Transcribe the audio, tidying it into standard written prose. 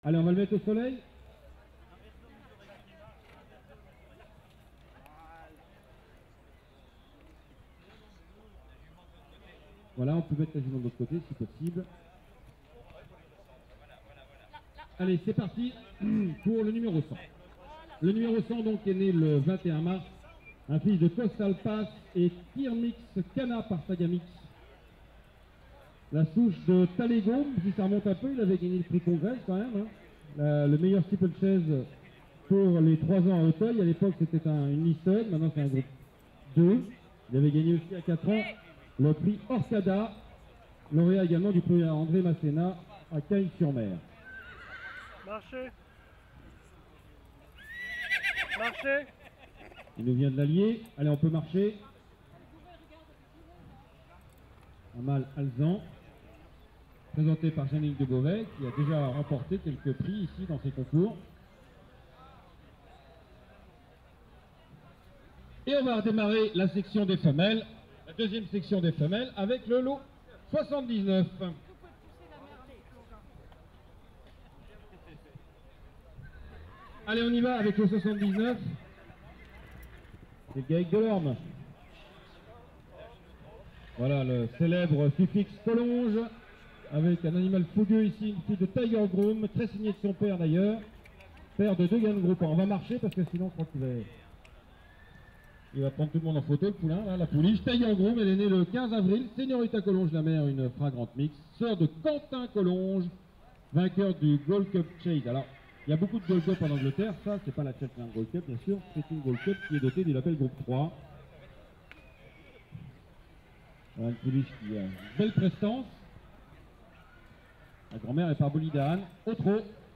Allez, on va le mettre au soleil. Voilà, on peut mettre la jument de l'autre côté si possible. Allez, c'est parti pour le numéro 100. Le numéro 100 donc est né le 21 mars. Un fils de Coastal Pass et Tirmix Cana par Sagamix. La souche de Talego, si ça remonte un peu, il avait gagné le prix Congrès quand même. Hein. Le meilleur steeplechase pour les 3 ans à Auteuil. À l'époque, c'était une Nissan, maintenant c'est un groupe 2. Il avait gagné aussi à 4 ans le prix Orcada, lauréat également du prix André Masséna à Cagnes-sur-Mer. Marchez. Marchez. Il nous vient de l'Allier. Allez, on peut marcher. Un mâle alezan, présenté par Jeannick de Beauvais, qui a déjà remporté quelques prix ici dans ces concours. Et on va démarrer la section des femelles, la deuxième section des femelles, avec le lot 79. Allez, on y va avec le 79. C'est Gaël Delorme. Voilà le célèbre suffixe Collonges, avec un animal fougueux ici, une fille de Tiger Groom, très signée de son père d'ailleurs, père de 2 Gann Groupants. On va marcher parce que sinon je crois qu'il va prendre tout le monde en photo, le poulain, là, la pouliche. Tiger Groom, elle est née le 15 avril, Señorita Collonges, la mère, une fragrante mix, sœur de Quentin Collonges, vainqueur du Gold Cup Chase. Alors, il y a beaucoup de Gold Cup en Angleterre, ça c'est pas la Cheltenham Gold Cup bien sûr, c'est une Gold Cup qui est dotée du label Groupe 3. Voilà une pouliche qui a une belle prestance. La grand-mère est par Bolidane, au trot.